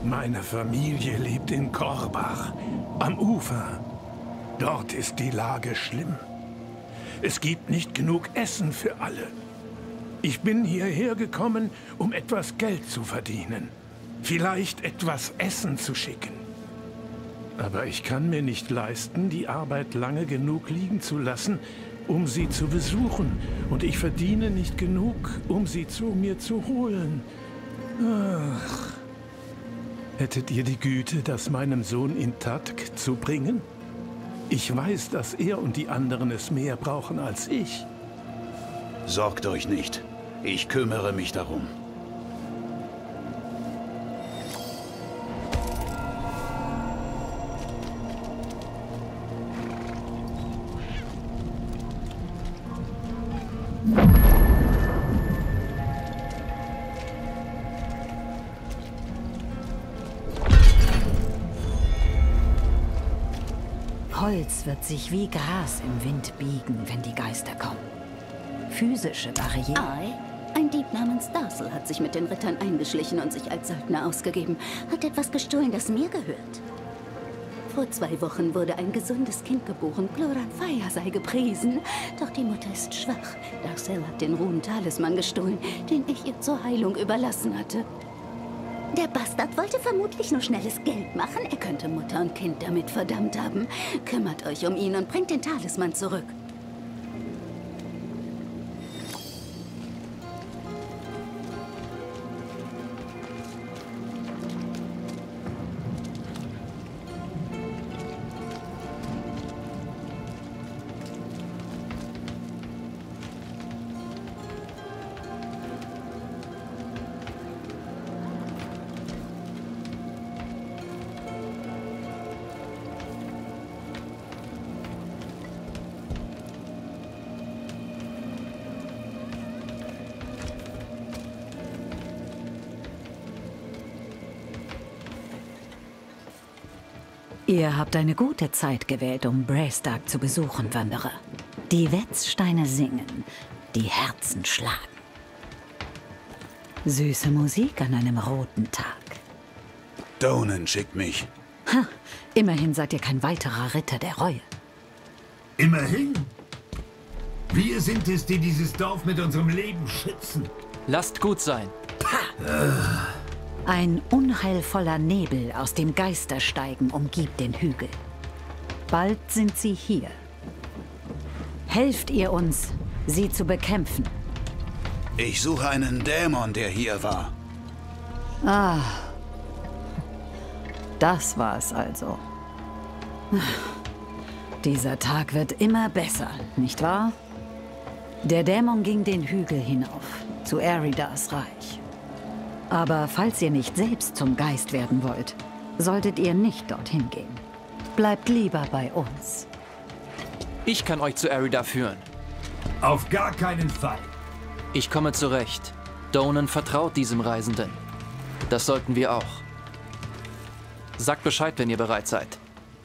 Meine Familie lebt in Korbach, am Ufer. Dort ist die Lage schlimm. Es gibt nicht genug Essen für alle. Ich bin hierher gekommen, um etwas Geld zu verdienen. Vielleicht etwas Essen zu schicken. Aber ich kann mir nicht leisten, die Arbeit lange genug liegen zu lassen, um sie zu besuchen. Und ich verdiene nicht genug, um sie zu mir zu holen. Ach. Hättet ihr die Güte, das meinem Sohn in Tatk zu bringen? Ich weiß, dass er und die anderen es mehr brauchen als ich. Sorgt euch nicht. Ich kümmere mich darum. Holz wird sich wie Gras im Wind biegen, wenn die Geister kommen. Physische Barrieren... Ein Dieb namens Darcel hat sich mit den Rittern eingeschlichen und sich als Söldner ausgegeben. Hat etwas gestohlen, das mir gehört. Vor 2 Wochen wurde ein gesundes Kind geboren. Gloran Faya sei gepriesen. Doch die Mutter ist schwach. Darcel hat den Ruhen-Talisman gestohlen, den ich ihr zur Heilung überlassen hatte. Der Bastard wollte vermutlich nur schnelles Geld machen. Er könnte Mutter und Kind damit verdammt haben. Kümmert euch um ihn und bringt den Talisman zurück. Ihr habt eine gute Zeit gewählt, um Braestark zu besuchen, Wanderer. Die Wetzsteine singen, die Herzen schlagen. Süße Musik an einem roten Tag. Donan schickt mich. Ha, immerhin seid ihr kein weiterer Ritter der Reue. Immerhin? Wir sind es, die dieses Dorf mit unserem Leben schützen. Lasst gut sein. Ein unheilvoller Nebel aus dem Geistersteigen umgibt den Hügel. Bald sind sie hier. Helft ihr uns, sie zu bekämpfen. Ich suche einen Dämon, der hier war. Ah, das war es also. Dieser Tag wird immer besser, nicht wahr? Der Dämon ging den Hügel hinauf, zu Eridas Reich. Aber falls ihr nicht selbst zum Geist werden wollt, solltet ihr nicht dorthin gehen. Bleibt lieber bei uns. Ich kann euch zu Erida führen. Auf gar keinen Fall. Ich komme zurecht. Donan vertraut diesem Reisenden. Das sollten wir auch. Sagt Bescheid, wenn ihr bereit seid.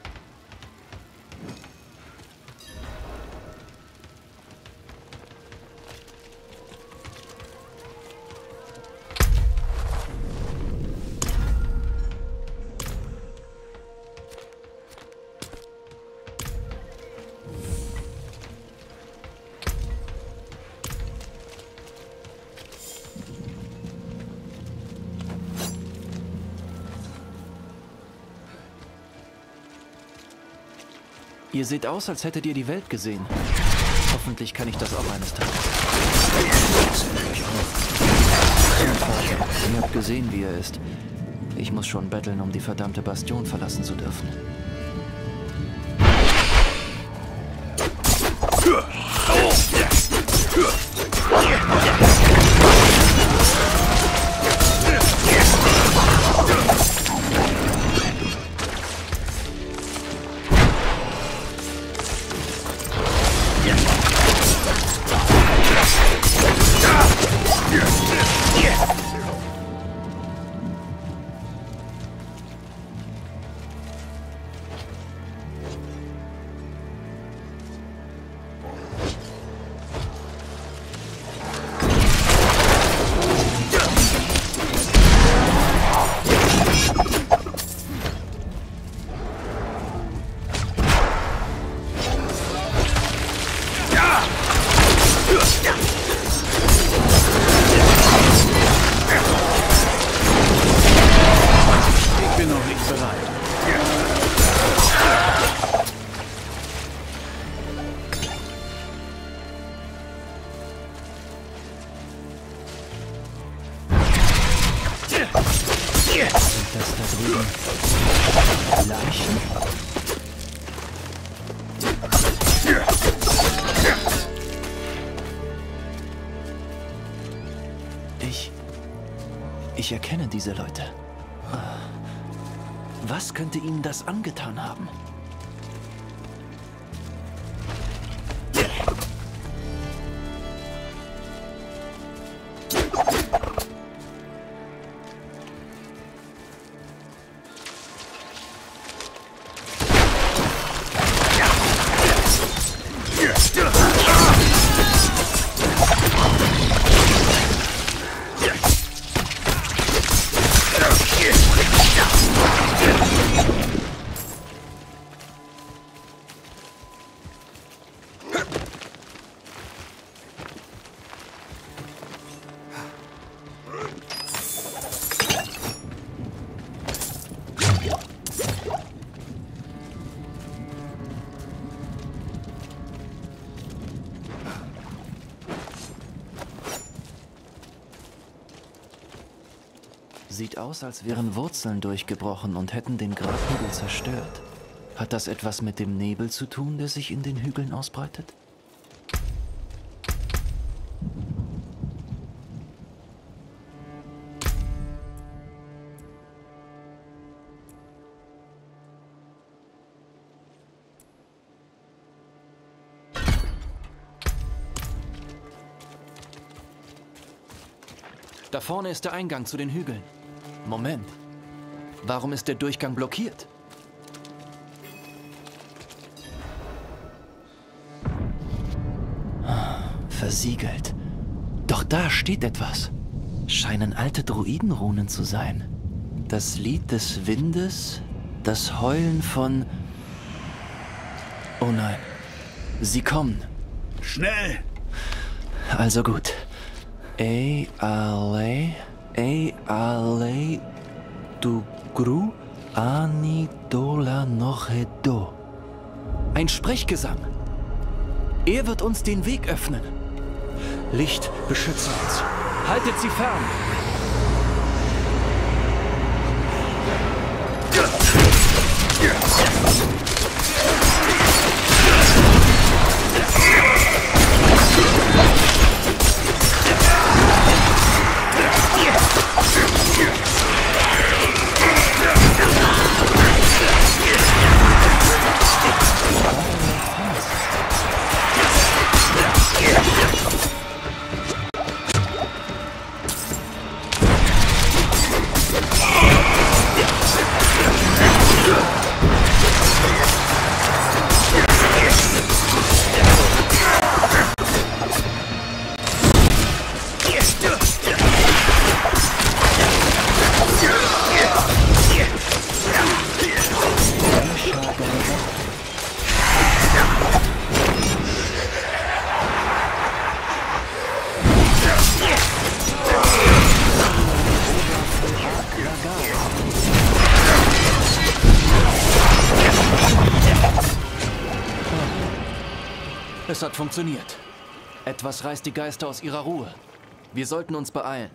Ihr seht aus, als hättet ihr die Welt gesehen. Hoffentlich kann ich das auch eines Tages. Ihr habt gesehen, wie er ist. Ich muss schon betteln, um die verdammte Bastion verlassen zu dürfen. drüben Leichen? Ich erkenne diese Leute. Was könnte ihnen das angetan haben? Sieht aus, als wären Wurzeln durchgebrochen und hätten den Grabhügel zerstört. Hat das etwas mit dem Nebel zu tun, der sich in den Hügeln ausbreitet? Da vorne ist der Eingang zu den Hügeln. Moment. Warum ist der Durchgang blockiert? Versiegelt. Doch da steht etwas. Scheinen alte Druidenrunen zu sein. Das Lied des Windes, das Heulen von... Oh nein. Sie kommen. Schnell! Also gut. Ale du gru ani dola nochedo. Ein Sprechgesang. Er wird uns den Weg öffnen. Licht, beschütze uns. Haltet sie fern. Es hat funktioniert. Etwas reißt die Geister aus ihrer Ruhe. Wir sollten uns beeilen.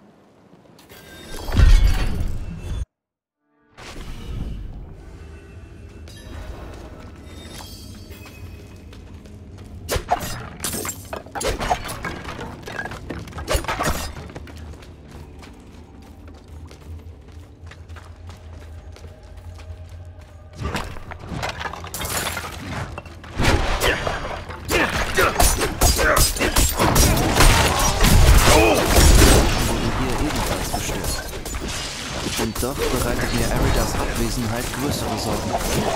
Und doch bereitet mir Aridas Abwesenheit größere Sorgen.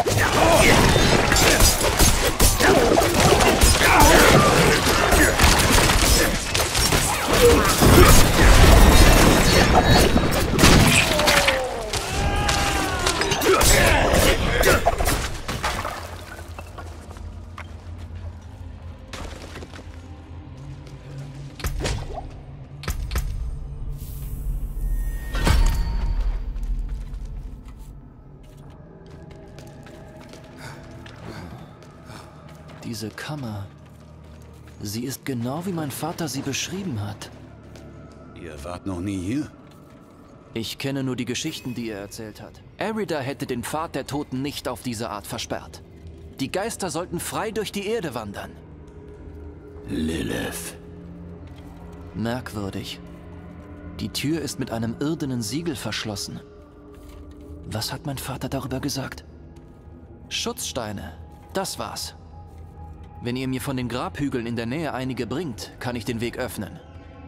Diese Kammer. Sie ist genau wie mein Vater sie beschrieben hat. Ihr wart noch nie hier? Ich kenne nur die Geschichten, die er erzählt hat. Arida hätte den Pfad der Toten nicht auf diese Art versperrt. Die Geister sollten frei durch die Erde wandern. Lilith. Merkwürdig. Die Tür ist mit einem irdenen Siegel verschlossen. Was hat mein Vater darüber gesagt? Schutzsteine, das war's. Wenn ihr mir von den Grabhügeln in der Nähe einige bringt, kann ich den Weg öffnen.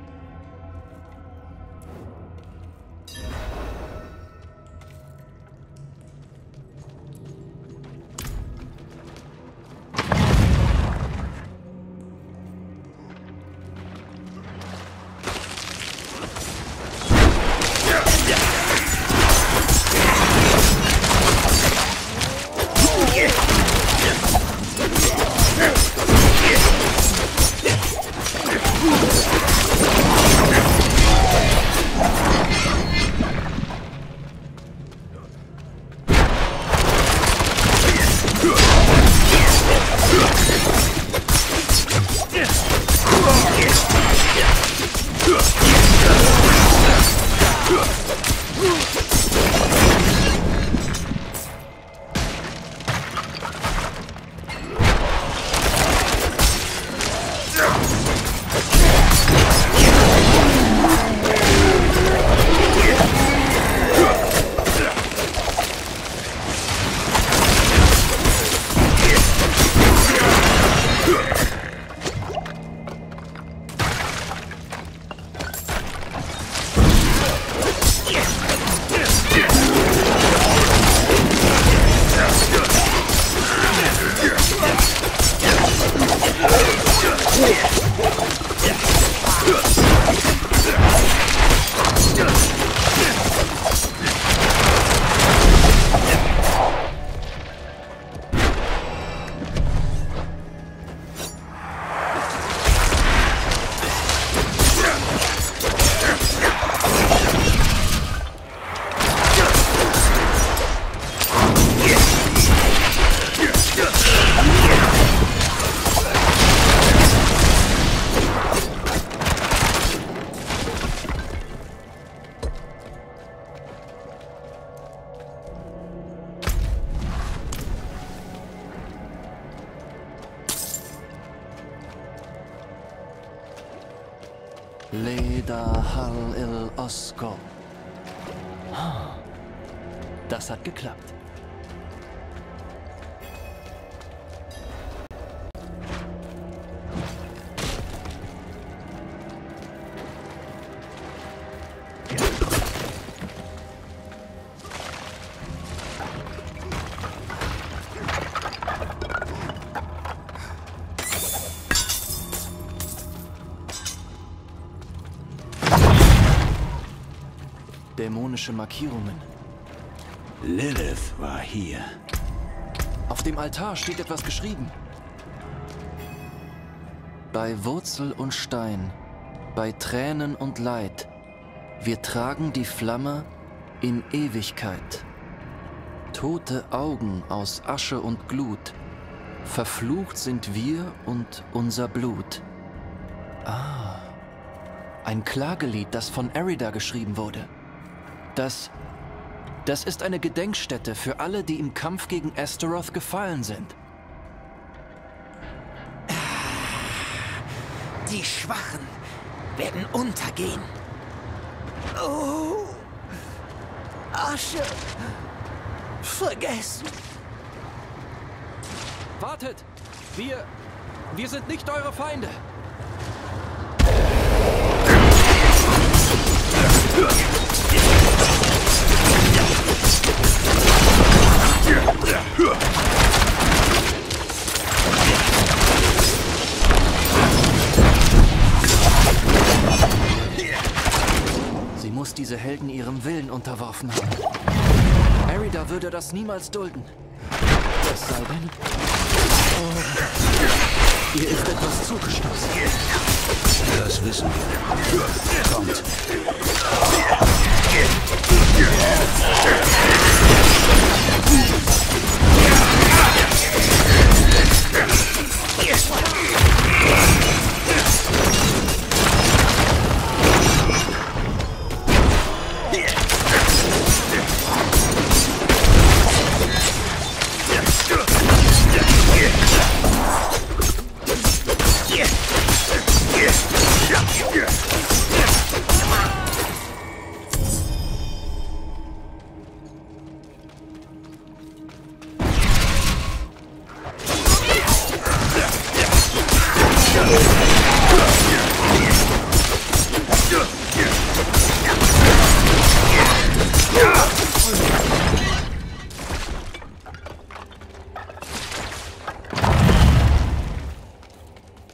Leda Hal il Osko. Das hat geklappt. Dämonische Markierungen. Lilith war hier. Auf dem Altar steht etwas geschrieben. Bei Wurzel und Stein, bei Tränen und Leid, wir tragen die Flamme in Ewigkeit. Tote Augen aus Asche und Glut, verflucht sind wir und unser Blut. Ah, ein Klagelied, das von Arida geschrieben wurde. Das ist eine Gedenkstätte für alle, die im Kampf gegen Astaroth gefallen sind. Die Schwachen werden untergehen. Oh, Asche. Vergessen. Wartet! Wir sind nicht eure Feinde! Sie muss diese Helden ihrem Willen unterworfen haben. Arida würde das niemals dulden. Es sei denn... Oh, ihr ist etwas zugestoßen. Das wissen wir. Kommt.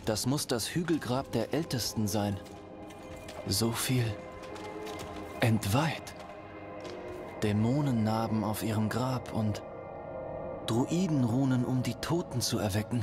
Das muss das Hügelgrab der Ältesten sein. So viel entweiht. Dämonennarben auf ihrem Grab und Druidenrunen, um die Toten zu erwecken.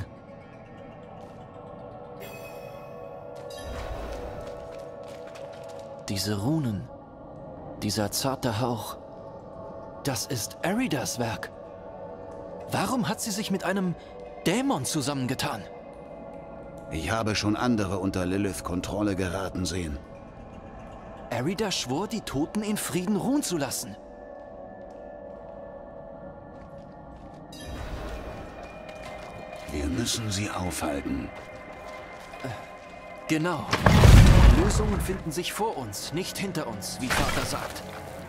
Diese Runen, dieser zarte Hauch, das ist Eridas Werk. Warum hat sie sich mit einem Dämon zusammengetan? Ich habe schon andere unter Liliths Kontrolle geraten sehen. Erida schwor, die Toten in Frieden ruhen zu lassen. Wir müssen sie aufhalten. Genau. Lösungen finden sich vor uns, nicht hinter uns, wie Vater sagt.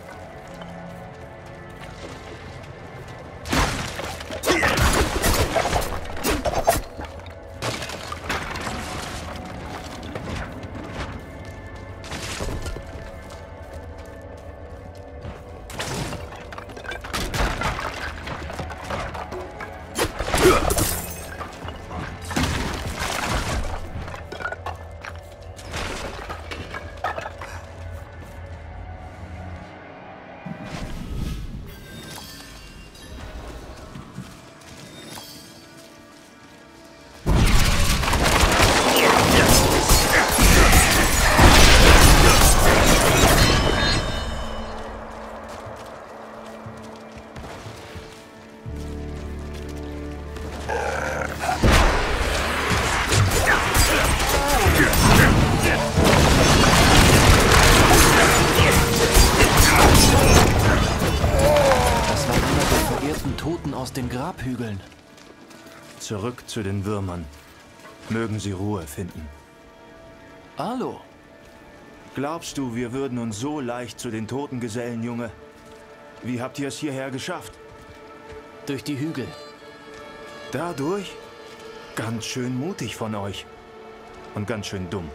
Den Grabhügeln. Zurück zu den Würmern. Mögen sie Ruhe finden. Hallo. Glaubst du, wir würden uns so leicht zu den Toten gesellen, Junge? Wie habt ihr es hierher geschafft? Durch die Hügel. Dadurch? Ganz schön mutig von euch. Und ganz schön dumm.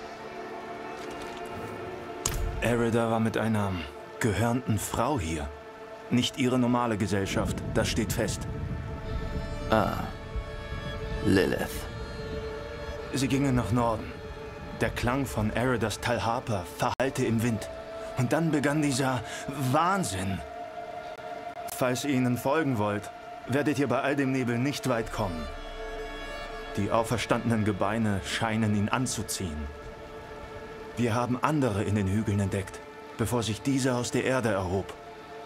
Erida war mit einer gehörnten Frau hier. Nicht ihre normale Gesellschaft, das steht fest. Ah, Lilith. Sie gingen nach Norden. Der Klang von Eridas Tal Harper verhallte im Wind. Und dann begann dieser Wahnsinn. Falls ihr ihnen folgen wollt, werdet ihr bei all dem Nebel nicht weit kommen. Die auferstandenen Gebeine scheinen ihn anzuziehen. Wir haben andere in den Hügeln entdeckt, bevor sich dieser aus der Erde erhob.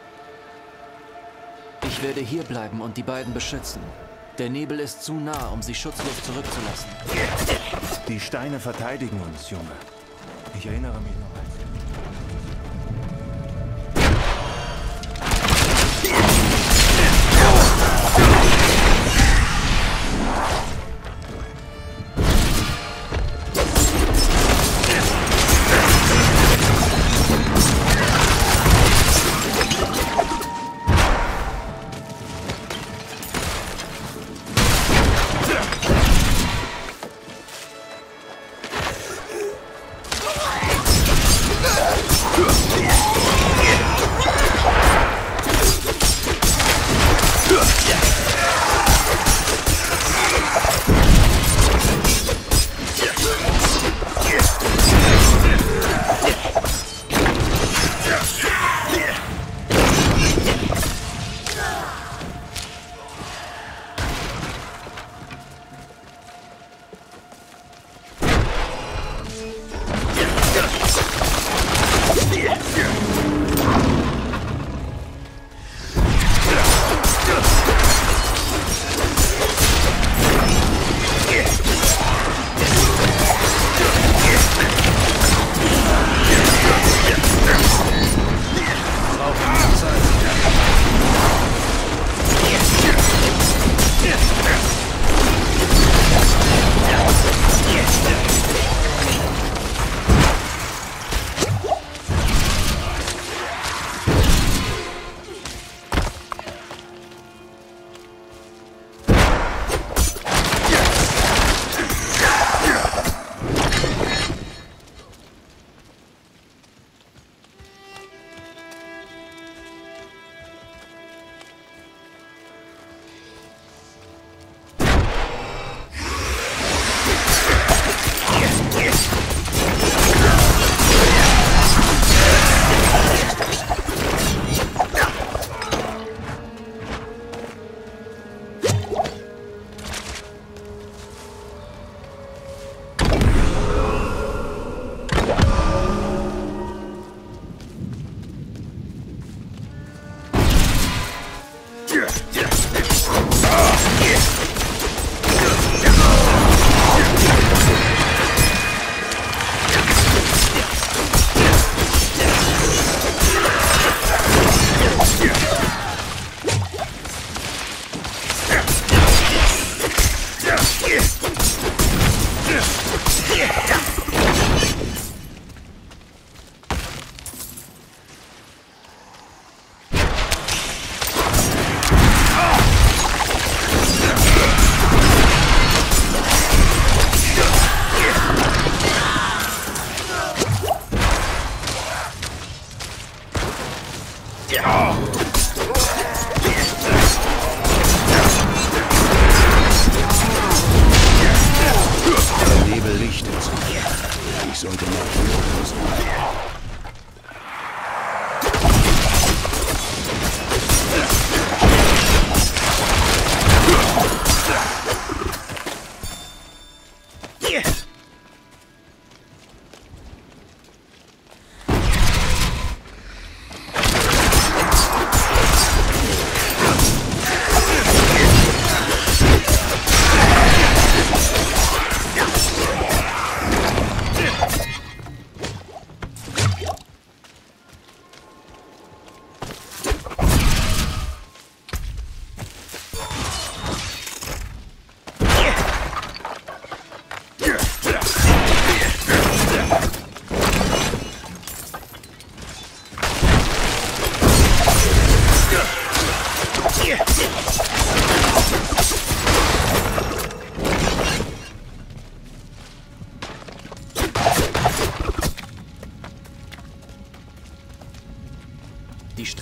Ich werde hier bleiben und die beiden beschützen. Der Nebel ist zu nah, um sie schutzlos zurückzulassen. Die Steine verteidigen uns, Junge. Ich erinnere mich noch eins.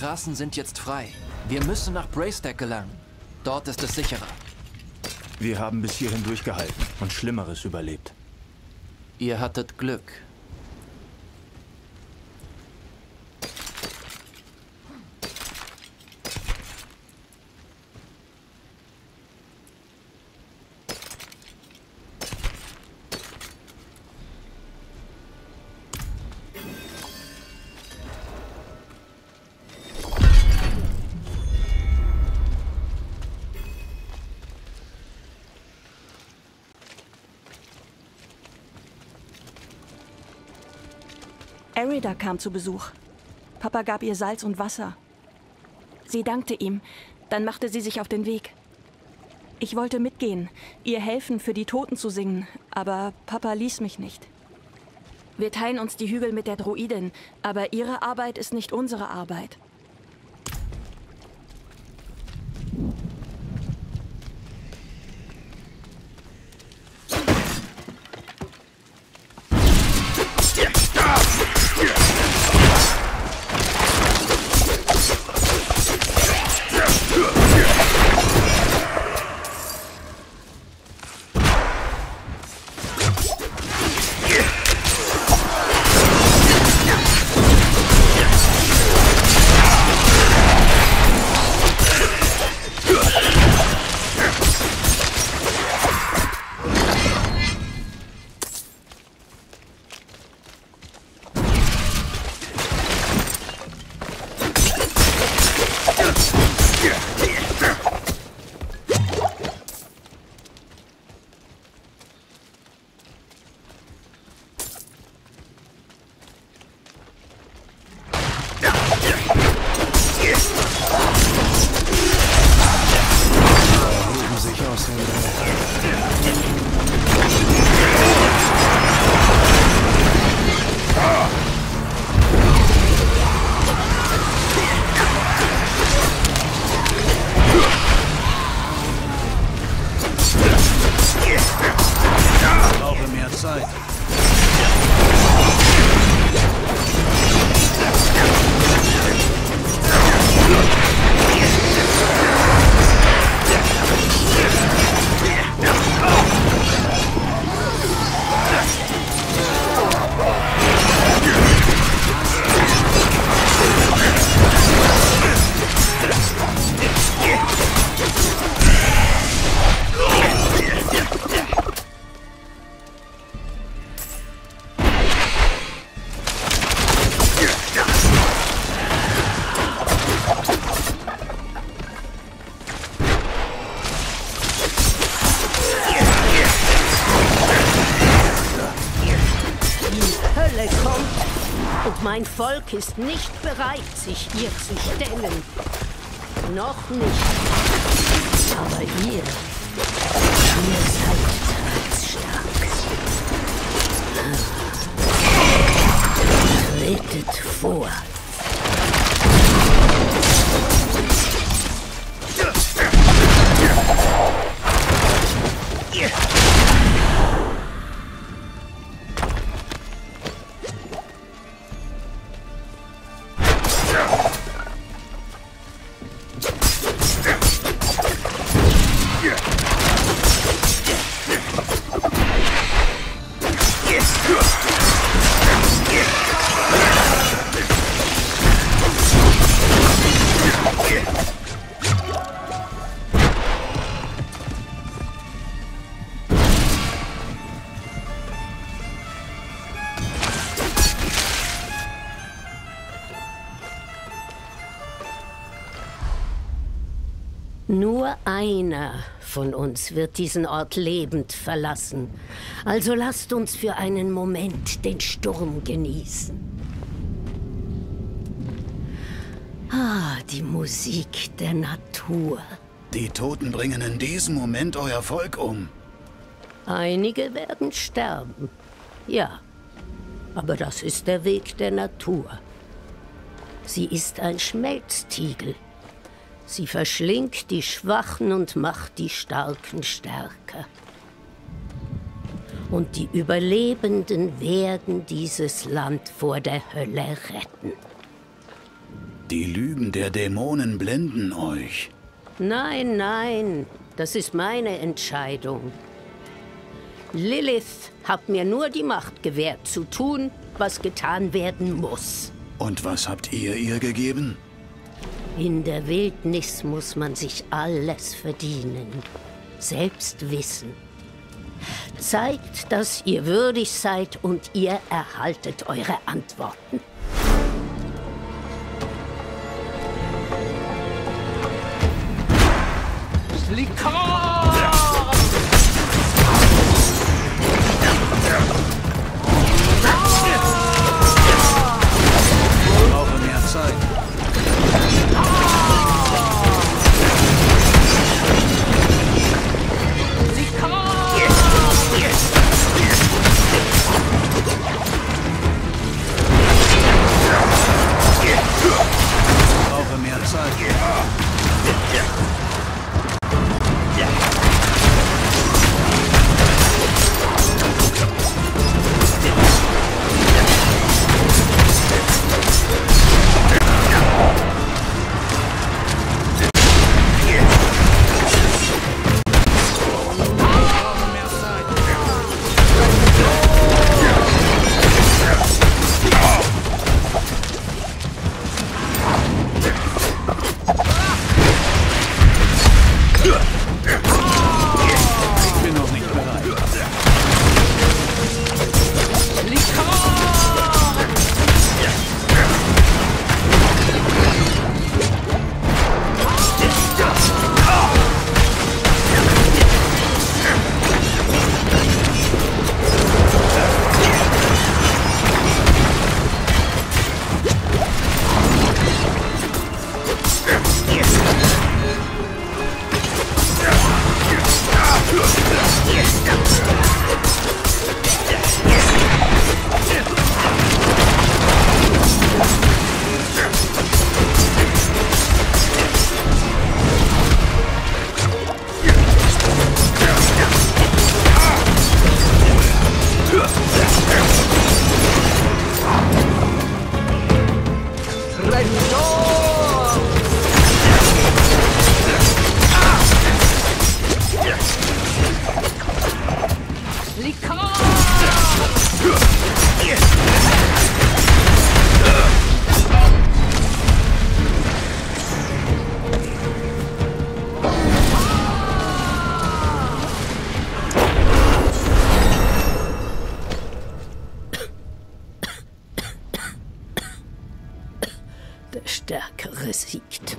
Straßen sind jetzt frei. Wir müssen nach Braystack gelangen. Dort ist es sicherer. Wir haben bis hierhin durchgehalten und Schlimmeres überlebt. Ihr hattet Glück. Arida kam zu Besuch. Papa gab ihr Salz und Wasser. Sie dankte ihm, dann machte sie sich auf den Weg. Ich wollte mitgehen, ihr helfen, für die Toten zu singen, aber Papa ließ mich nicht. Wir teilen uns die Hügel mit der Druidin, aber ihre Arbeit ist nicht unsere Arbeit. Mein Volk ist nicht bereit, sich ihr zu stellen. Noch nicht. Aber ihr seid bereits stark. Tretet vor. Nur einer von uns wird diesen Ort lebend verlassen. Also lasst uns für einen Moment den Sturm genießen. Ah, die Musik der Natur. Die Toten bringen in diesem Moment euer Volk um. Einige werden sterben. Ja, aber das ist der Weg der Natur. Sie ist ein Schmelztiegel. Sie verschlingt die Schwachen und macht die Starken stärker. Und die Überlebenden werden dieses Land vor der Hölle retten. Die Lügen der Dämonen blenden euch. Nein, nein, das ist meine Entscheidung. Lilith hat mir nur die Macht gewährt, zu tun, was getan werden muss. Und was habt ihr ihr gegeben? In der Wildnis muss man sich alles verdienen. Selbst wissen. Zeigt, dass ihr würdig seid und ihr erhaltet eure Antworten. Ich brauche mehr Zeit. Ich brauche mehr Zeit. Ich bin noch nicht bereit. Der Stärkere siegt.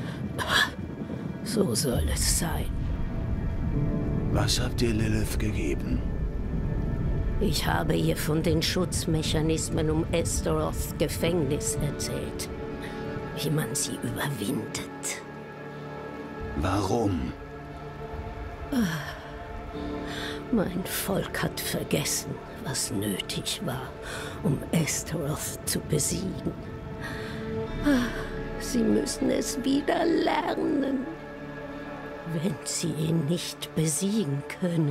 So soll es sein. Was habt ihr Lilith gegeben? Ich habe ihr von den Schutzmechanismen um Astaroths Gefängnis erzählt. Wie man sie überwindet. Warum? Mein Volk hat vergessen, was nötig war, um Astaroth zu besiegen. Sie müssen es wieder lernen. Wenn sie ihn nicht besiegen können,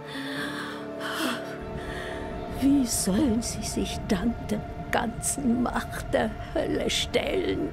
wie sollen sie sich dann der ganzen Macht der Hölle stellen?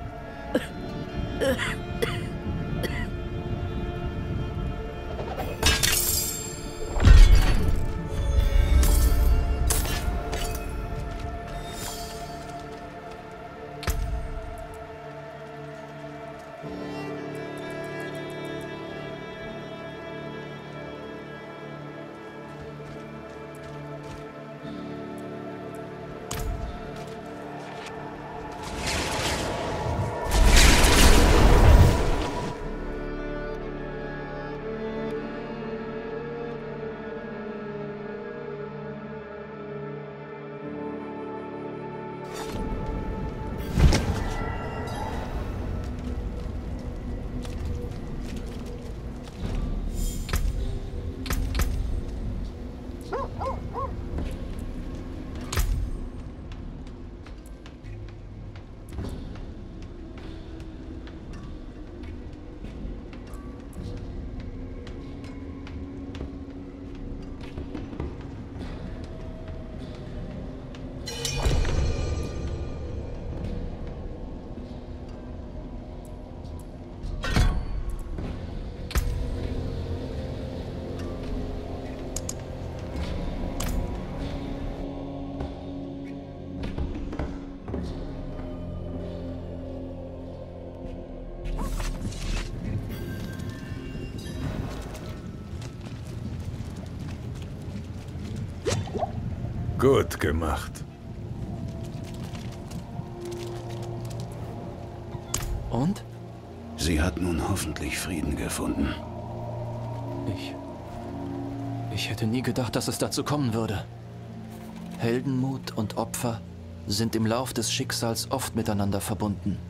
Gut gemacht. Und? Sie hat nun hoffentlich Frieden gefunden. Ich hätte nie gedacht, dass es dazu kommen würde. Heldenmut und Opfer sind im Lauf des Schicksals oft miteinander verbunden.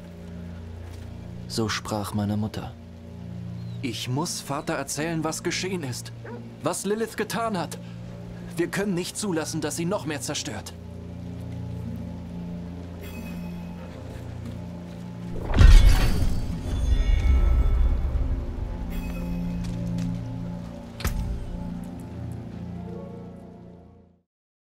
So sprach meine Mutter. Ich muss Vater erzählen, was geschehen ist. Was Lilith getan hat. Wir können nicht zulassen, dass sie noch mehr zerstört.